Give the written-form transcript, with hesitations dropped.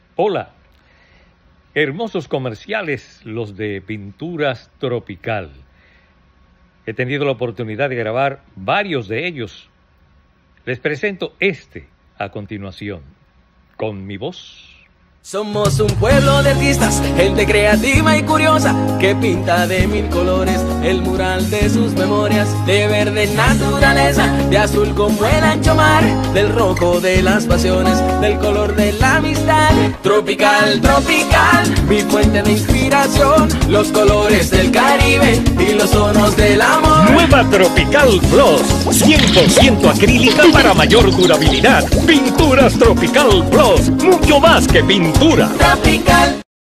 Hola, hermosos comerciales los de Pinturas Tropical. He tenido la oportunidad de grabar varios de ellos. Les presento este a continuación, con mi voz. Somos un pueblo de artistas, gente creativa y curiosa, que pinta de mil colores el mural de sus memorias. De verde naturaleza, de azul como el ancho mar, del rojo de las pasiones, del color de la amistad. Tropical, tropical, mi fuente de inspiración, los colores del Caribe y los tonos del amor. Nueva Tropical Plus, 100% acrílica para mayor durabilidad. Pinturas Tropical Plus, mucho más que pintura. Tropical.